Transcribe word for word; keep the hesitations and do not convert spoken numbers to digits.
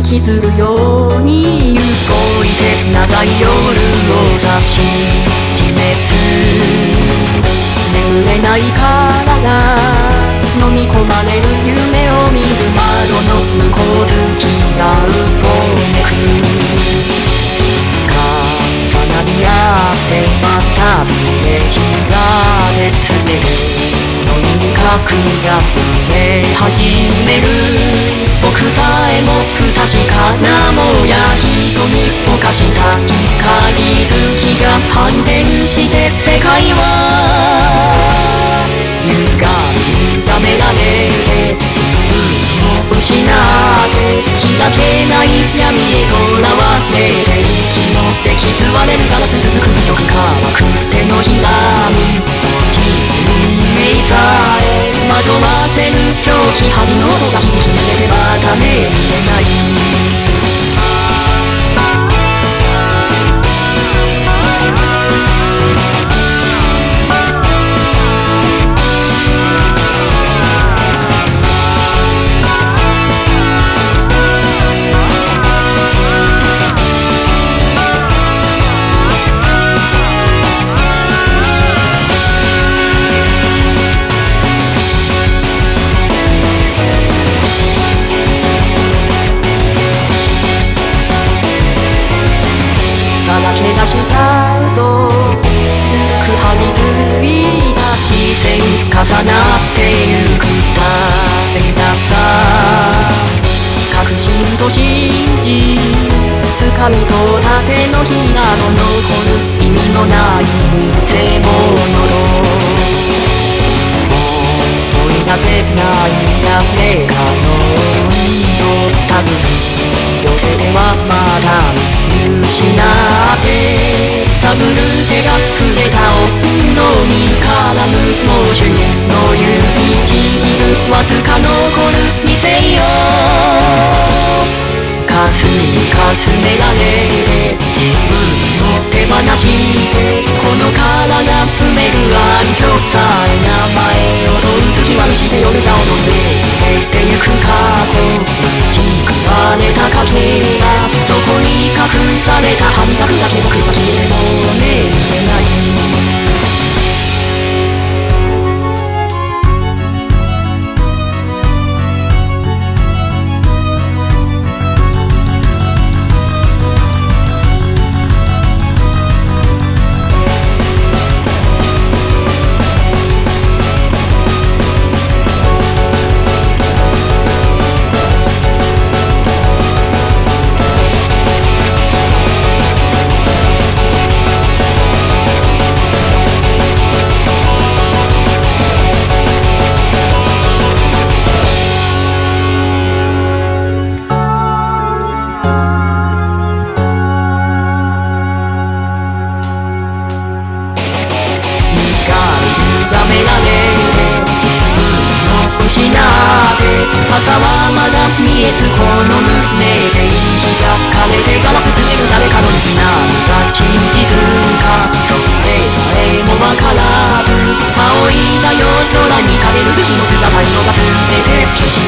きずるように動いて長い夜を指し示す。眠れない体飲み込まれる夢を見る窓の向こう付き合うぼめく重なり合ってまたすれ違ってつれるの輪郭が見え始める。僕さえも不確かなもや瞳をかした光月が反転して世界は歪み歪められて自分を失って開けない闇へとらわれて息のって傷割れるガラス続くよく乾く手のひらに落ちるイメージさえ惑わせる狂気針の音が響き抜けてまたね言えないさらけ出した嘘ぬくはりづいた視線重なってゆく誰ださ確信と信じ掴み取った手のひらの残る意味のない偽物と思い出せない誰かの身をたぐり寄せてはまた失って探る手が触れた温度に絡む猛獣の指ちぎるわずか残る犠牲をかすみかすめられて自分を手放してこの体埋める愛情さえ名前を問う月は満ちて夜が踊って消えてゆく過去打ち食われたかけがどこに隠された歯磨くだけ僕は消えても眠れない朝はまだ見えずこの胸で開かれてガラスすれる誰かの息なんだ真実かそれさえもわからず仰いだ夜空にかける月の姿色が全て消し